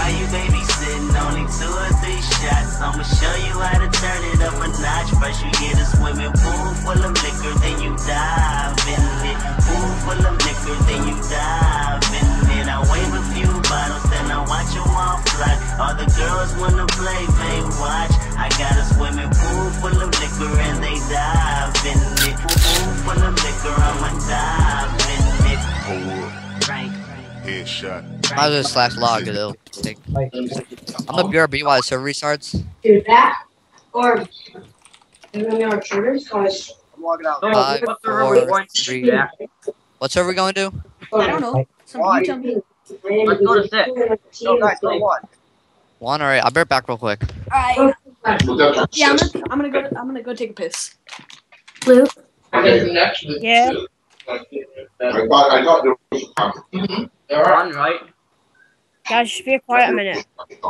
Why you babysitting? Only 2 or 3 shots. I'ma show you how to turn it up a notch. First you get a swimming pool full of liquor, then you dive in it. Pool full of liquor, then you dive in it. I wave a few bottles, then I watch them all fly. All the girls wanna play, they watch. I got a swimming pool full of liquor and they dive in it. Pool full of liquor, I'ma dive in it. Frank. Headshot. Might as well /log it. It'll stick. I'm the BRB while the server restarts. Do that. Or our shooters, guys. I'm logging out. 5, 4, 3. What server we going to? I don't know. Why? You tell me. Let's go to 6. No, guys, go to 1. 1, alright. I'll be right back real quick. Alright. Yeah, I'm gonna go take a piss. Luke? Yeah. I thought there was a comment. Run, right? Guys, just be quiet a minute.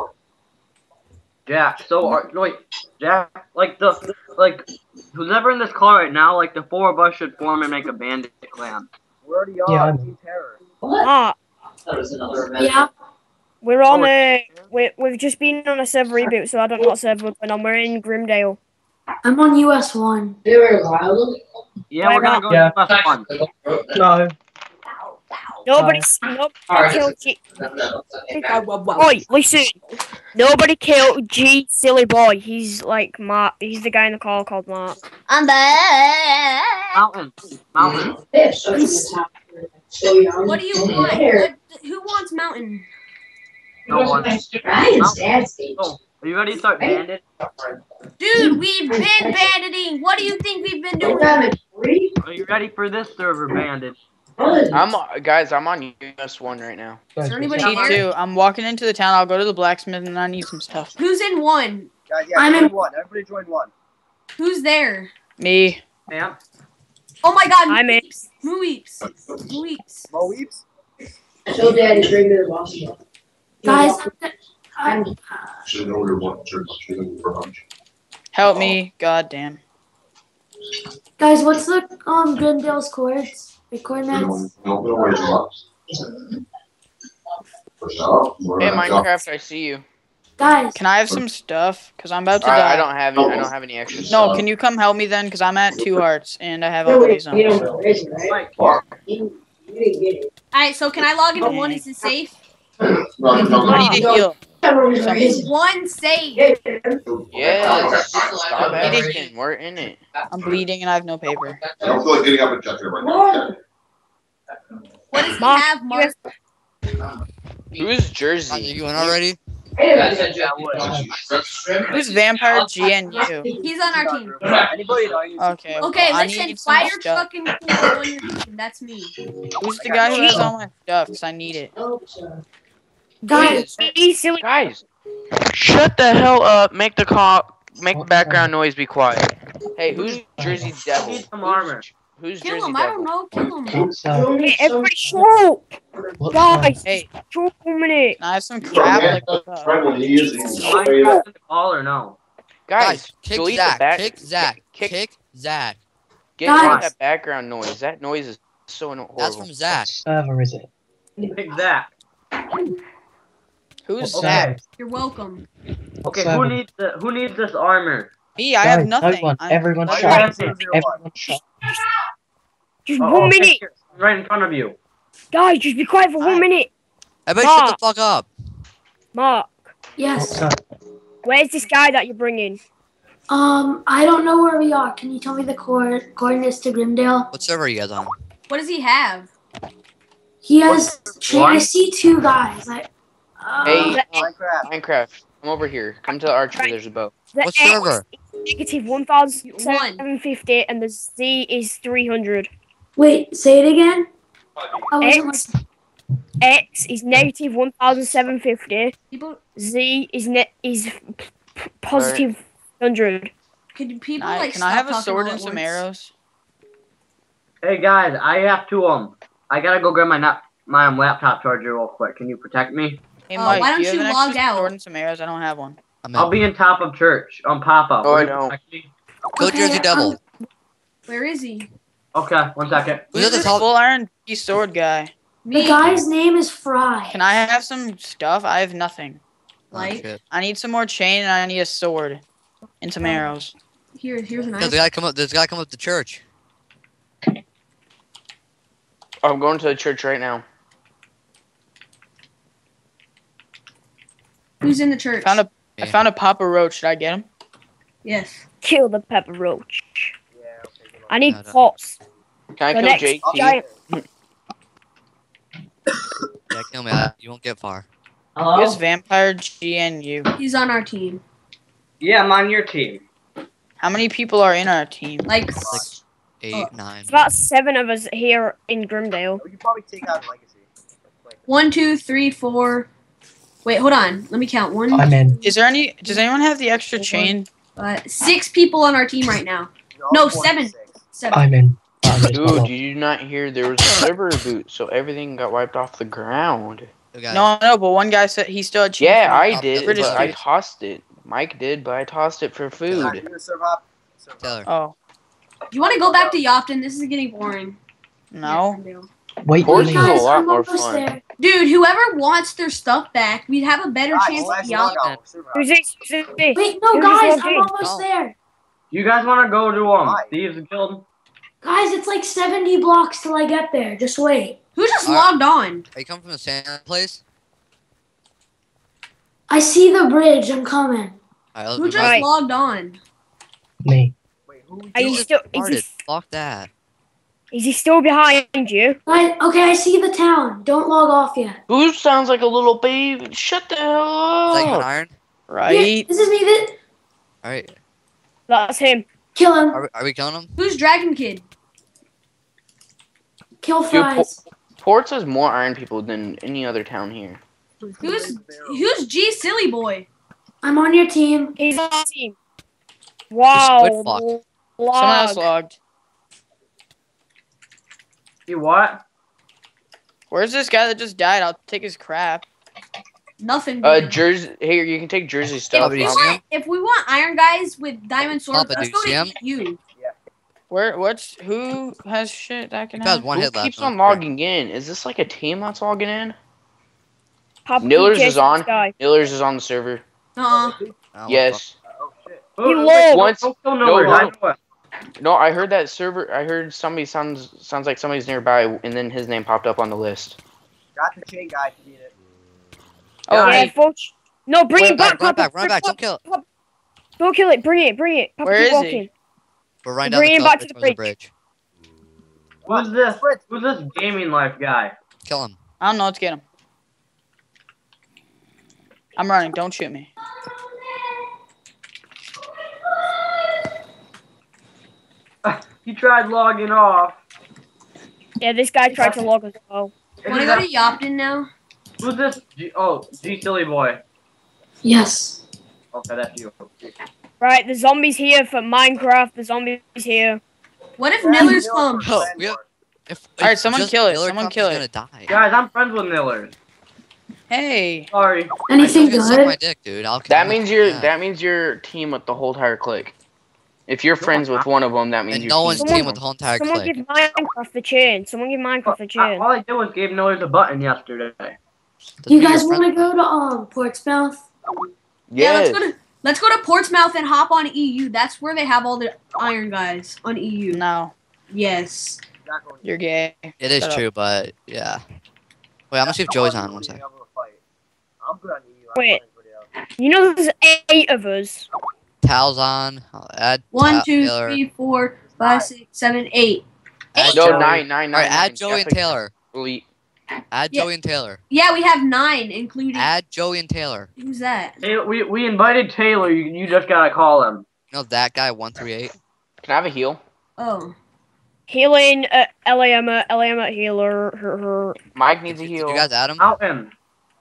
Jack, so, wait, Jack, who's ever in this car right now, like, the 4 of us should form and make a bandit clan. We already are. Yeah. Team Terror. Ah, Yeah. we're on we've just been on a server reboot, so I don't know what server we're going on. We're in Grimdale. I'm on US1. Yeah, we're gonna go Yeah. to the fun. No. Nobody killed G. Boy, listen. Nobody killed G. Silly boy. He's like Mark. He's the guy in the call called Mark. I'm back. Mountain. What do you want? Who wants Mountain? No one. Oh, are you ready to start bandit? Dude, we've been banditing. What do you think we've been doing? Are you ready for this server bandit? Guys, I'm on US1 right now. Is there anybody Me here? too. I'm walking into the town. I'll go to the blacksmith and I need some stuff. Who's in 1? Guys, yeah, I'm join in- 1. Everybody join 1. Who's there? Me. Sam? Oh my God. I'm in. Who weeps? Mo Weeps? So Daddy, bring me the boss. Guys, Should know your one church for lunch. Help me. God damn. guys, what's the Grimdale's coordinates? The coordinates? No worries about Hey, Minecraft, I see you. Guys, Can I have some stuff? Because I'm about to I die. don't have any. I don't have any extra No, stuff. can you come help me then? Because I'm at 2 hearts and I have already some. Alright, so can I log into 1? Is it safe? I need to heal. 1 safe. Yes. Stop asking. We're in it. I'm bleeding and I have no paper. I don't feel like getting up and checking it right now. What does he Mark, have, Mark? Who's Jersey? You going already? Who's Vampire GNU? He's on our team. Anybody know? Okay. Okay, well, I listen, need some fire stuff. truck and cool on your team. That's me. Who's the guy who has all my stuff? Because I need it. guys, Silly. Guys, shut the hell up. Make the background noise be quiet. Hey, who's Jersey Devil? Need some armor. Who's Kill Jersey him. I don't Devil? know. Kill him. So, Everybody show up. Guys, Hey, show up a minute. can I have some crap? Like, Right when he is, Minecraft in the call or no? Guys, kick delete Zach. the back. Kick Zach. Kick Zach. Get rid of Guys. that background noise. That noise is so horrible. That's from Zach. server is it? Pick that. who's What Zach? server? You're welcome. What Okay, server? who needs this armor? Me, I have Guys, nothing. No one. I'm- Everyone I'm shot. asking Everyone shot. Just Oh, 1 okay, minute. here, right in front of you. Guys, just be quiet for 1 Alright. minute. Everybody shut Mark. the fuck up. Mark, yes. where's this guy that you're bringing? I don't know where we are. Can you tell me the coordinates to Grimdale? What server are you guys on? What does he have? He has. One? I see 2 guys. Hey, Minecraft. Minecraft, come over here. Come to the archery. There's a bow. The What X server? is negative 1,750 and the Z is 300. Wait, say it again. I wasn't X, X is negative 1,750. Z is positive 100. Could people Can I have a sword and some arrows? Hey guys, I have 2 of them. I gotta go grab my laptop charger real quick. Can you protect me? Hey, Mike, why don't do you have you an log extra out? sword and some arrows? I don't have one. I'm I'll in. be in top of church on pop-up. Oh, Will I you know. protect me? Go Jersey Devil. Where is he? Okay, 1 second. Who's at the this top? full iron sword guy? The guy's name is Fry. Can I have some stuff? I have nothing. Like, shit. I need some more chain and I need a sword and some arrows. here's an There's ice. a guy come up. There's a guy come up to church. I'm going to the church right now. Who's in the church? I found a Papa Roach. Should I get him? Yes. Kill the pepper roach. I need No, no. pots. Can The I next kill JT? giant. Yeah, kill me. You won't get far. Here's Vampire GNU. He's on our team. Yeah, I'm on your team. How many people are in our team? Like, Like 8, 9. It's about 7 of us here in Grimdale. We could probably take out Legacy. 1, 2, 3, 4. Wait, hold on. Let me count. I'm in. Is there any? Does anyone have the extra chain? 6 people on our team right now. No, 7. 7. I'm in. Dude, did you not hear there was a server reboot, so everything got wiped off the ground? No, but one guy said he still had chain. Yeah, for I the did, British but I dude. tossed it. Mike did, but I tossed it for food. Taylor. Oh, You want to go back to Yopton? This is getting boring. no. Wait, Horses Lily. is a lot I'm more almost fun. there. Dude, whoever wants their stuff back, we'd have a better chance at Yopton. Who's this? Who's this? Wait, no, Who's guys, this I'm one? almost No. there. You guys want to go to Thieves Guild? Guys, it's like 70 blocks till I get there. Just wait. Who just Alright. logged on? Are you coming from the sand place? I see the bridge. I'm coming. Alright, Who let's just Right. logged on? Me. Are you still? started. Block that. Is he still behind you? Guys, okay, I see the town. Don't log off yet. Who sounds like a little baby? Shut the hell Is that you and up! Iron? Yeah, Right. this is me. Alright. That's him. Kill him. Are we killing him? Who's Dragon Kid? Kill Dude, Fries. Ports has more iron people than any other town here. Who's G Silly Boy? I'm on your team. He's on the team. Wow. Squid fuck. Someone else Log. logged. You what? Where's this guy that just died? I'll take his crap. Nothing. dude. Jersey. Here, you can take Jersey stuff. Did you see him? If we want Iron Guys with Diamond Swords, Papa, let's did go you to see you. Who has shit that can He has have? one Who hit left. keeps on logging in? Is this like a team that's logging in? Papa Nillers chasing is on. this guy. Nillers is on the server. Uh-uh. Oh, Yes. He Wait, logged. Once- don't kill no, Millers. I no. know it. No, I heard that server. I heard somebody sounds like somebody's nearby, and then his name popped up on the list. Got the chain guy to beat it. Oh, Yeah, hey, folks. No, bring Run it back. back, Papa. run back. Don't kill it. Don't kill it. Bring it. Papa, Where keep is he? walking. We're running down Bring the him cliff back to the towards bridge. Who's this? Who's this gaming life guy? Kill him. I don't know. Let's get him. I'm running. Don't shoot me. He tried logging off. Yeah, this guy tried to log as well. Want to go to Yopton now? Who's this? G Silly Boy. Yes. Okay, that's you. Right, the zombies here for Minecraft. The zombies here. What if Nillers come? Oh, yeah. Alright, someone just kill it. Miller Someone comes, kill he's it. gonna die. Guys, I'm friends with Millers. Hey. Sorry. Anything You can suck my good? dick, dude. I'll kill That him. means you're Yeah. that means you're team with the whole entire clique. If you're friends with one of them, that means And you're no one's team team with with the whole entire Someone clique. give Minecraft the chain. Someone give Minecraft the chain. All I did was give Millers a button yesterday. Doesn't You mean guys you're want to friends. go to Portsmouth? Yeah, Yes. let's go to Portsmouth and hop on EU. That's where they have all the Iron Guys on EU. No, Yes. you're gay. It is Shut up. true, but yeah. Wait, I'm gonna see if Joey's on one second. I'm good on EU. Wait. You know there's 8 of us. Tal's on. I'll add 1, 2, Taylor. 3, 4, 5, 6, 7, 8. Add No, Joey. nine. Alright, add Joey and Taylor. Elite. Add Yeah. Joey and Taylor. Yeah, we have 9, including. Add Joey and Taylor. Who's that? Hey, we invited Taylor. You just gotta call him. You know that guy 138. Can I have a heal? Oh. Healing LAM healer. Her. Mike needs a Did heal. you guys add him? Out him.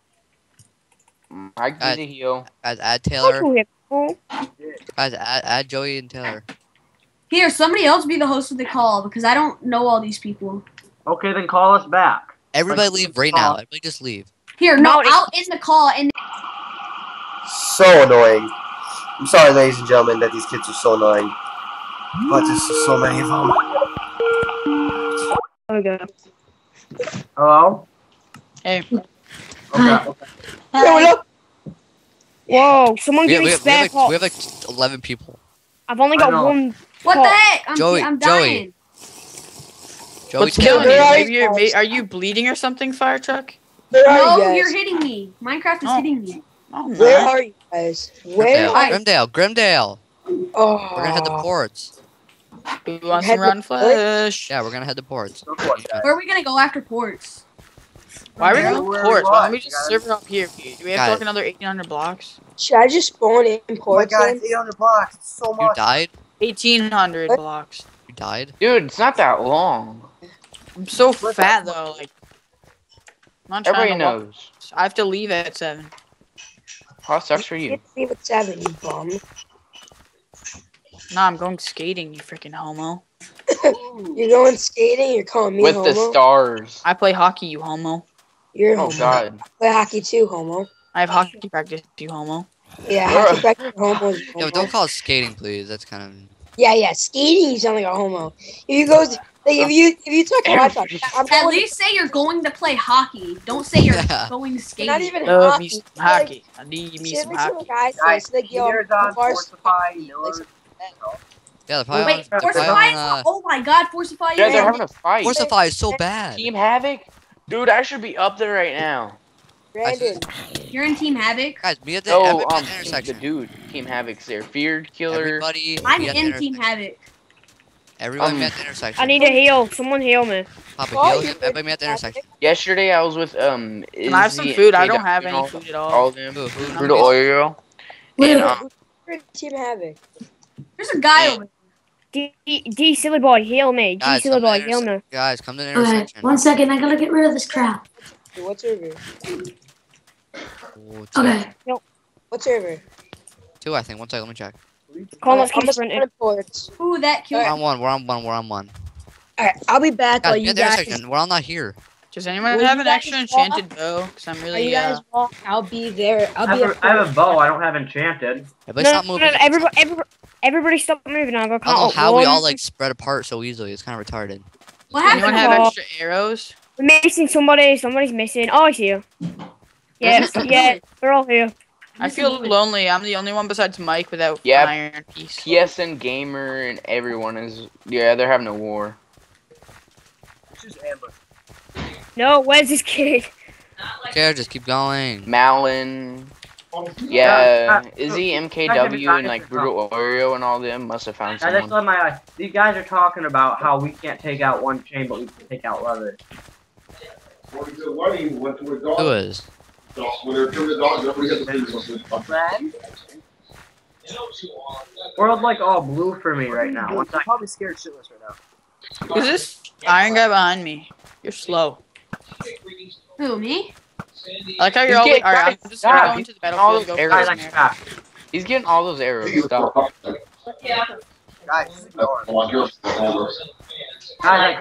Mike needs a heal. Guys, add Taylor. Oh, Guys, add Joey and Taylor. Here, somebody else be the host of the call because I don't know all these people. Okay, then call us back. Everybody leave right now. Everybody just leave. Here, no, out in the call and. So annoying. I'm sorry, ladies and gentlemen, that these kids are so annoying. But there's just so many of them. Okay. Hello? Hey. Okay. Hey, what up? Whoa, someone We give have, me spare we have pots. like 11 people. I've only I got know. one. What the pot. heck? I'm Joey, I'm Joey. dying. Joey, What's killing you? Where are Maybe you you're, guys? are you bleeding or something, Fire Truck? Where are No, you you're guys? hitting me. Minecraft is Oh. hitting me. Oh, Where no. are you guys? Where? Grimdale, Grimdale. Oh. We're gonna head to ports. Who wants Head some rotten to- flesh? Yeah, we're gonna head to ports. Where are we gonna go after ports? Why are we going to Where ports? we Why at, don't we just guys? serve it up here? Do we have to walk another 1,800 blocks? Should I just spawn in Oh my ports? god, then? it's 800 blocks. It's so You much. died? 1,800 What? blocks. You died? Dude, it's not that long. I'm so fat though. Like, I'm not trying Everybody to walk. knows. I have to leave at 7. How sucks for You you? can't leave at 7, you bum. Nah, I'm going skating. You freaking homo. You're going skating. You're calling me With homo. the stars. I play hockey. You homo. You're Oh homo. god. Play hockey too, homo. I have hockey practice. You homo. Yeah, Bruh. hockey practice homo. is Yo, homo. don't call it skating, please. That's kind of. Yeah, skating. You sound like a homo. If you go, like, if you talk about I'm At going. least say you're going to play hockey. Don't say you're Yeah. going to You're skate. not even Love hockey. me some Like, hockey. I need me shit, some like some hockey. guys say, Guys, it's like, yo, Here's on bars- Fortify, like, Miller. Yeah, the probably Wait, on, Fortify is oh my god, Fortify You guys is are having a fight. Fortify is so bad. Team Havoc? Dude, I should be up there right now. Brandon. You're in Team Havoc. Guys, meet at the, No, meet at the the intersection. dude. Team Havoc's there. Feared Killer. Everybody, I'm meet at the in inter- Team Havoc. Everybody meet at the intersection. I need a heal. Someone heal me. Papa, Oh, heal, everybody meet at the intersection. Yesterday I was with Can I have some food? I don't have any all, food at all all. of them. Who- who- Brutal Oreo. And We're Team Havoc. There's a guy over D silly boy, heal me. D Guys, silly come to boy, the heal me. Guys, come to the Okay, intersection. 1 second. I gotta get rid of this crap. What server? Oh, two, Okay. What server? two, I think. 1 second, let me check. Come on, let's I'm keep gonna sprinting. spawn in ports. Ooh, that We're killed. on one. We're on one. We're on one. Alright, I'll be back Guys, while meet you at the guys. intersection. We're all not here. Does anyone Will have you an guys extra walk? enchanted bow? Because I'm While really, you guys walk, I'll be there. I'll be at I have a ports. bow. I don't have enchanted. Everybody No, stop no, moving. no, everybody stop moving. I'm gonna I don't count know up. how we all One. like spread apart so easily. It's kind of retarded. What anyone happened? have Oh. extra arrows? We're missing somebody. Somebody's missing. Oh, I see you. Yeah, missing yeah, who? we're all here. I feel lonely. I'm the only one besides Mike without Yeah. iron piece. PSN Gamer and everyone is. Yeah, they're having a war. No, where's this kid? Okay, just keep going. Malin. Yeah, Izzy, MKW, and like Brutal Oreo and all them must have found I just someone. let my eye. These guys are talking about how we can't take out one chain, but we can take out leather. Who is? World's like all blue for me right now. Once I Probably scared shitless right now. Who's this iron guy behind me? You're slow. Who, me? I like how you're He's always. getting- Alright, guys, I'm just gonna guys, go into the all battlefield. those Go arrows. for like it. that. He's getting all those arrows. Stop. Guys, ignore. Guys,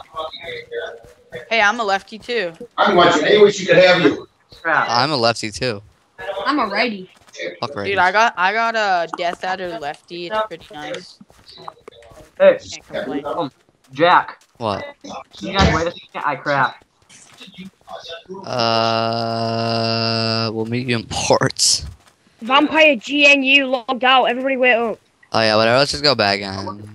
Hey, I'm a lefty too. I'm watching. Anyway, she could have you. crap. I'm a lefty too. I'm a righty. Fuck right. Dude, I got a Death Adder lefty. It's pretty nice. Hey, Can't complain. Jack. What? You guys wait a second. I crap. We'll meet you in ports. Vampire GNU logged out. Everybody wait up. Oh yeah, whatever. Let's just go back on.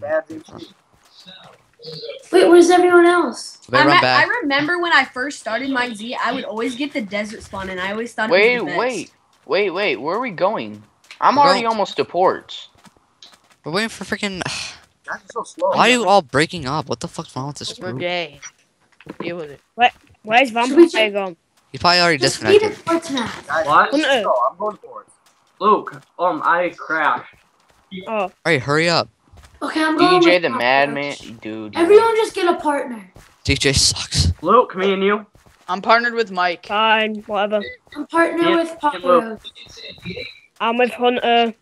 Wait, where's everyone else? Better run I back. remember when I first started my Z, I would always get the desert spawn, and I always thought it Wait, was the best. wait. Where are we going? I'm We're already going- almost to ports. We're waiting for freaking. Guys are so slow. Why are you all breaking up? What the fuck's wrong with this We're group? gay. Deal with it. Where's Vampire gone? He probably already Just meet disconnected. at ports now. Guys, What? no, I'm going for it. Luke, I crashed. Oh, Alright, hurry up. Okay, I'm going DJ with the Papa Madman, Roach. dude. Everyone just get a partner. DJ sucks. Luke, me and you. I'm partnered with Mike. fine, whatever. I'm partner Yeah, with Papa Luke. Roach. I'm with Hunter.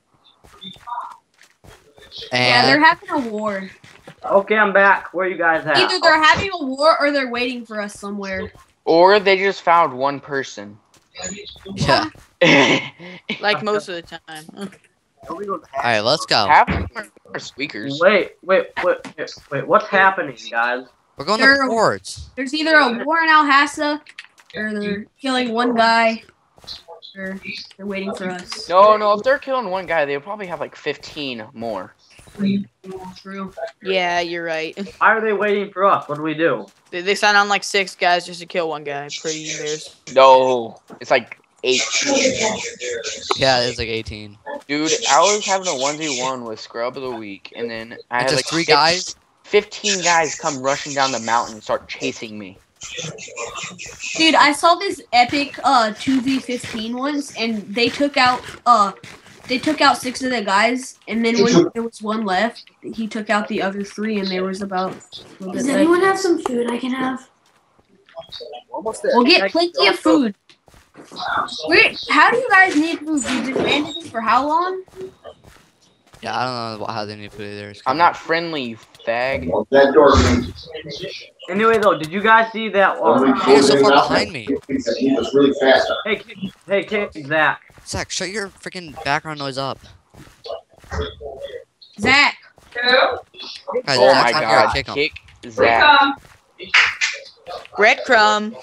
Yeah, they're And having a war. Okay, I'm back. Where you guys at? Either they're having a war or they're waiting for us somewhere. Or they just found one person. yeah. Like most of the time. Alright, let's go. Half of them are squeakers. Wait. What's happening, guys? We're going They're- to ports. There's either a war in Alhassa, or they're killing one guy. They're waiting for us. No, if they're killing one guy, they'll probably have like 15 more. True. Yeah, you're right. Why are they waiting for us? What do we do? They signed on like 6 guys just to kill one guy. Pretty embarrassing. No, it's like 8. Yeah, it's like 18. Dude, I was having a 1v1 with Scrub of the Week, and then I had Just like 3 guys? 15 guys come rushing down the mountain and start chasing me. Dude, I saw this epic 2v15 once, and they took out 6 of the guys, and then when there was one left, he took out the other 3, and there was about. Does anyone have some food I can have? We'll get plenty of food. Wait, how do you guys need food? You've been bandaging for how long? Yeah, I don't know how they need food either. I'm not friendly, you fag. That door. Anyway, though, did you guys see that? You're so far behind me. He was really fast. Hey, Zach. Zach, shut your freaking background noise up. Zach. Guys, Oh Zach's my not here, god, kick him. kick Zach. Breadcrumb.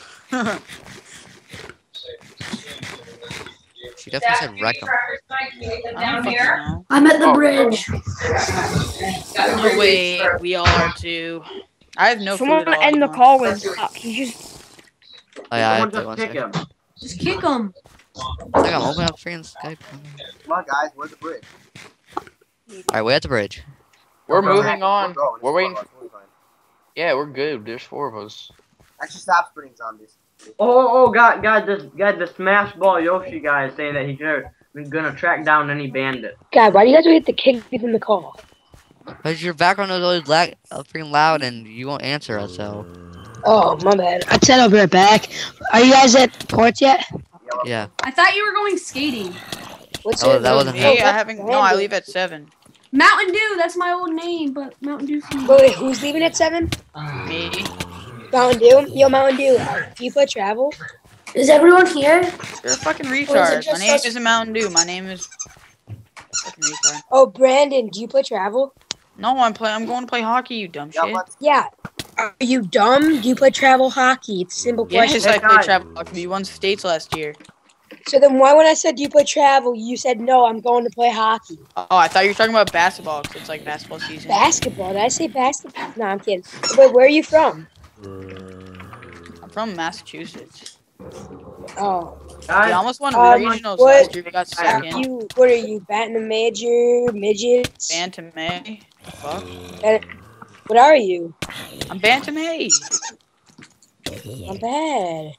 She definitely said wreck him. I don't fucking know. I'm at the bridge. Oh, wait, we all are too. I have no Someone food at all. end the call with Zach. He just. Oh yeah, I have Someone to just kick him. Just kick him. Zach, I'm opening up freaking Skype. Come on, guys. Where's the bridge? Alright, we're at the bridge. We're moving on. going. We're waiting. We're fine. Yeah, we're good. There's 4 of us. Actually, stop sprinting, zombies. Got the Smash Ball Yoshi guy is saying that he's gonna track down any bandit. God, why do you guys wait to kick me from the call? Because your background is always freaking loud and you won't answer us, so. Oh, my bad. I said I'll be right back. Are you guys at ports yet? Yeah. I thought you were going skating. What's Oh, it? that wasn't Hey, me. I haven't. No, I leave at 7. Mountain Dew, that's my old name, but Mountain Dew's Wait, who's leaving at 7? Me. Mountain Dew? Yo, Mountain Dew, do you play travel? Is everyone here? You're a fucking Or is it retard. My just name us? isn't Mountain Dew. My name is. Fucking retard. Oh, Brandon, do you play travel? No, I'm going to play hockey. You dumb shit. Yeah. Are you dumb? Do you play travel hockey? It's a simple question. Yes, I played travel hockey. You won states last year. So then why when I said do you play travel, you said no, I'm going to play hockey. Oh, I thought you were talking about basketball because it's like basketball season. Basketball? Did I say basketball? No, I'm kidding. Wait, where are you from? I'm from Massachusetts. Oh. Dude, I almost won Um, regionals what- last year. We got second. What are you, batting a major, midgets? Bantam A. Fuck. What are you? I'm Bantam A. Not bad.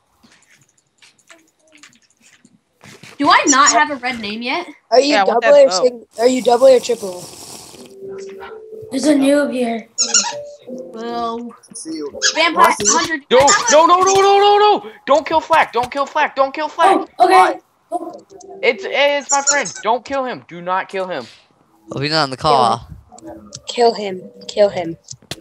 Do I not have a red name yet? Are you Yeah, I want double that or vote. single? Are you double or triple? There's a noob here. Well, See you. Vampire 100. No! Don't kill Flack. Don't kill Flack. Don't kill Flack. Oh, okay. It's my friend. Don't kill him. Do not kill him. Well, he's not on the call. Kill him. Kill him.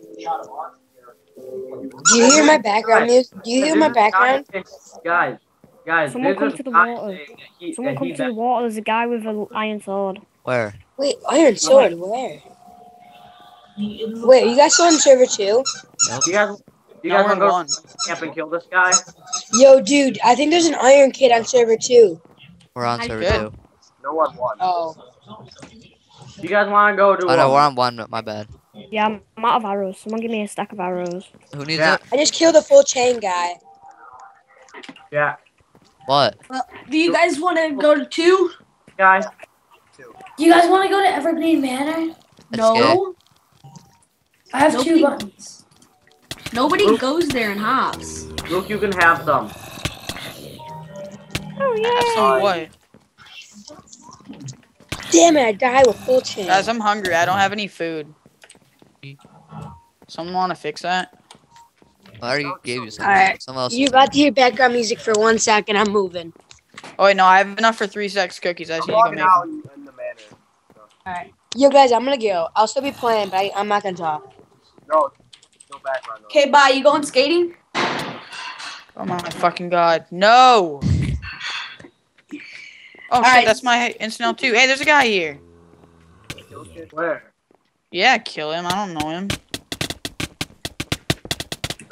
Do you hear my background music? Do you hear my background? Guys, Someone there's come this to the guy water. saying that he- Someone that come he to the water. There's a guy with an iron sword. Where? Wait, iron sword. Where? Wait, you guys still on server 2? Nope. You guys No, want we're to go one. camp and kill this guy? Yo, dude, I think there's an iron kid on server 2. We're on I server good. 2. No one won. Oh. You guys want to go to? Oh no, we're on 1. My bad. Yeah, I'm out of arrows. Someone give me a stack of arrows. Who needs Yeah. it? I just killed a full chain guy. Yeah, What? Well, do you guys want to go to 2? guys. Do you guys want to go to Evergreen Manor? That's No. I have Nope. 2 buttons. Nobody goes there in hops. Luke, you can have some. Oh yeah. Some what? Damn it, I died with full chain. Guys, I'm hungry. I don't have any food. Someone want to fix that? I already gave you some. Alright, Someone else. you about to hear background music for 1 second. I'm moving. Oh wait, no, I have enough for 3 sex cookies. I just need to go Walking make out them. in the manor. Alright. Yo, guys, I'm gonna go. I'll still be playing, but I'm not gonna talk. No background. Okay, bye. You going skating? Oh my fucking god, no! Oh shit, Alright. that's my instant L2. Hey, there's a guy here. Where? Yeah, kill him. I don't know him.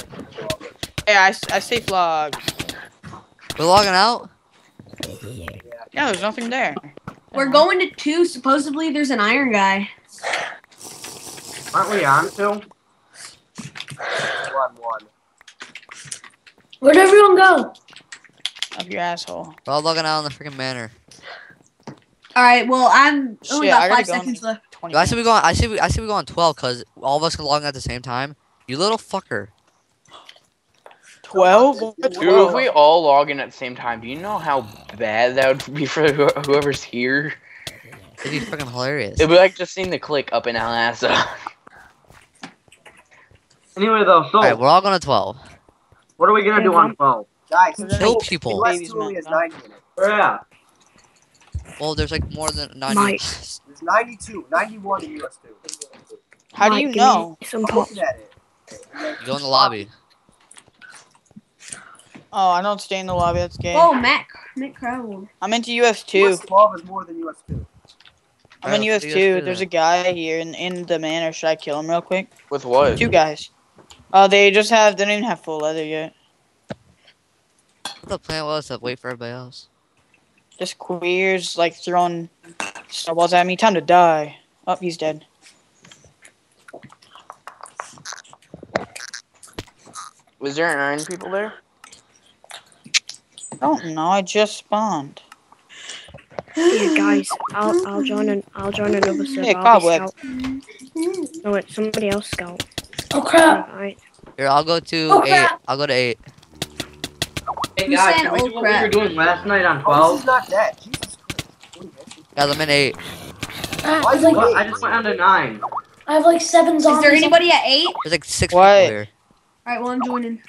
Hey, I safe log. We're logging out? Yeah, there's nothing there. We're going to 2. Supposedly, there's an iron guy. Aren't we on 2? 1-1. Where'd everyone go? Up your asshole. We're all logging out on the freaking manor. All right. Well, I'm only Shit, I got gotta 5 go in seconds left. 20 Yo, I said we go on. I said we go on 12 because all of us can log in at the same time. You little fucker. 12? Dude, if we all log in at the same time, do you know how bad that would be for whoever's here? It'd be freaking hilarious. It'd be like just seeing the click up in Alassa. Anyway, though, so Alright, we're all going to 12. what are we gonna do on 12? Guys, Kill people. West only has 90 in it. Where at? Well, there's like more than 90. Mike. There's 92, 91 in US 2. How do Mike, you give me know? Some I'm pop. looking at it. You go in the lobby. Oh, I don't stay in the lobby. That's gay. Oh, Matt Crowell. I'm into US 2. US 12 is more than US 2. I'm in Alright, US let's 2. do US2 There's a then. guy here in the manor. Should I kill him real quick? With what? 2 guys. They don't even have full leather yet. What the plan was to wait for everybody else. Just queers like throwing snowballs at me. Time to die. Oh, he's dead. Was there 9 people there? I don't know. I just spawned. Yeah, guys, I'll join another server. Hey, I'll be Cobweb. scout. No, it's somebody else scout. Oh crap! Alright. Here, I'll go to Oh, 8. crap. I'll go to 8. Hey Who guys, said can we oh do what we were crap? doing last night on Oh, 12? this is not that. Jesus Christ. Guys, I'm in 8. I have like, What? I just went on to 9. I have like 7 Is zombies. there anybody at 8? There's like 6 What? people here. All right. Well, I'm joining.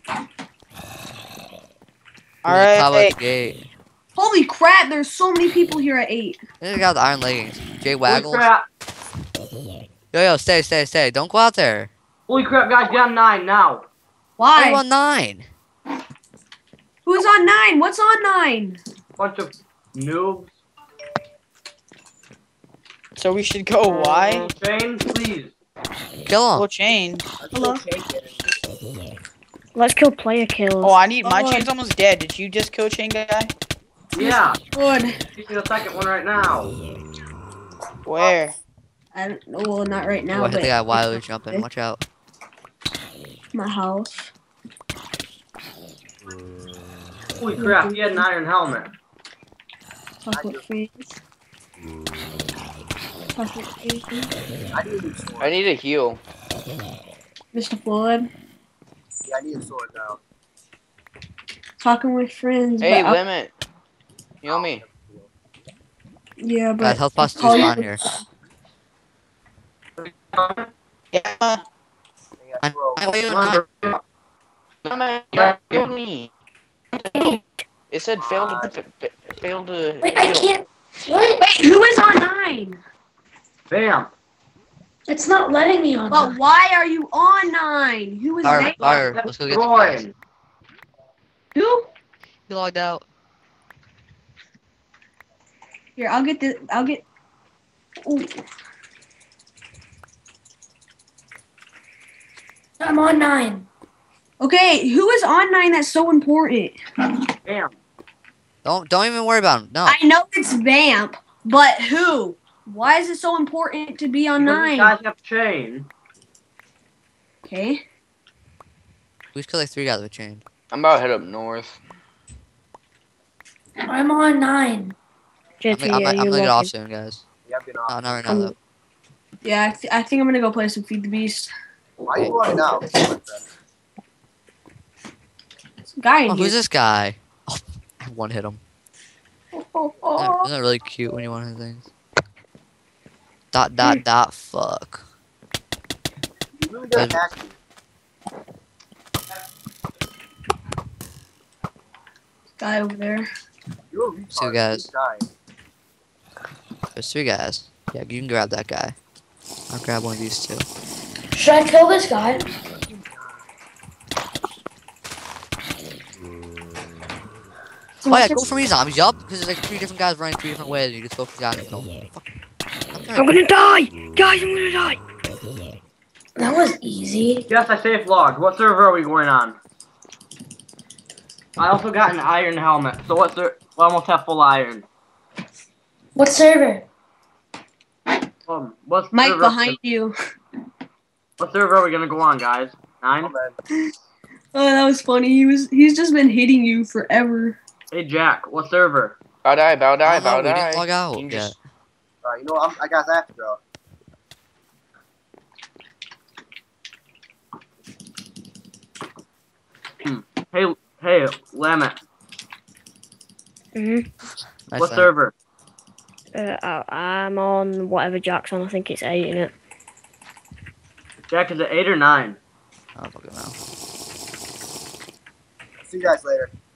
Alright. Gate. Holy crap! There's so many people here at 8. There's a guy with the iron leggings. Jay Holy Waggles. crap! Yo, stay. Don't go out there. Holy crap, guys, get on 9 now. Why are you Why? on 9? Who's on 9? What's on 9? Bunch of noobs. So we should go why? Shane, please. Kill him. Go chain. Hello. Let's kill player kills. Oh, I need my Oh. chain's almost dead. Did you just kill chain guy? Yeah. Good. Give me the second one right now. Where? I don't know. Well, not right now. Oh, I hit but the guy wildly jumping. Watch out. my house. Holy crap, he had an iron helmet. Talk with friends. Talk with friends. I need a new sword. I need a heal. Mr. Floyd. Yeah, I need a sword now. Talking with friends. Hey, but Limit. Heal me. yeah, but Guys, health boss call you- spawn here. Yeah. Hey, bro. Limit, heal me. It said failed to Wait, I heal. can't. What? Wait, who is on 9? Bam. It's not letting me on. But why are you on 9? Who is Fire, that? fire. Let's go get the guys. Destroyed. Who? He logged out. Here, I'll get. Ooh. I'm on 9. Okay, who is on 9 that's so important? Bam. Don't even worry about him. No. I know it's Vamp, but who? Why is it so important to be on Because you 9? guys have chain. Okay. We just killed like 3 guys with chain. I'm about to head up north. I'm on 9. JT, I'm yeah, gonna you get off lucky. soon, guys. Yeah, I've been off. Not right now, though. Yeah, I think I'm gonna go play some Feed the Beast. Why are you going now? Some guy in Oh, here. who's this guy? Oh, I one hit him. Isn't that really cute when you want his things? ... Fuck. You really gotta hack me. Guy over there. You're a retard. 2 guys. Keep dying. There's 3 guys. Yeah, you can grab that guy. I'll grab one of these 2. Should I kill this guy? Oh yeah, go for me, zombies. Yup, because there's like 3 different guys running 3 different ways. And you just go for the guy and kill him. Fuck. I'm gonna die! Guys, I'm gonna die! That was easy. Yes, I safe logged. What server are we going on? I also got an iron helmet. So we almost have full iron. What server? What Mike server? behind you. What server are we gonna go on, guys? 9. Oh, that was funny. He's just been hitting you forever. Hey Jack, what server? Bow die, bow die, Oh, bow we didn't die. log out You yet. just- Alright, you know what? I got that, bro. Hey, Lemon. Mhm. Nice What thing. server? I'm on whatever Jack's on. I think it's 8, innit? Jack, is it 8 or 9? I don't fucking know. See you guys later.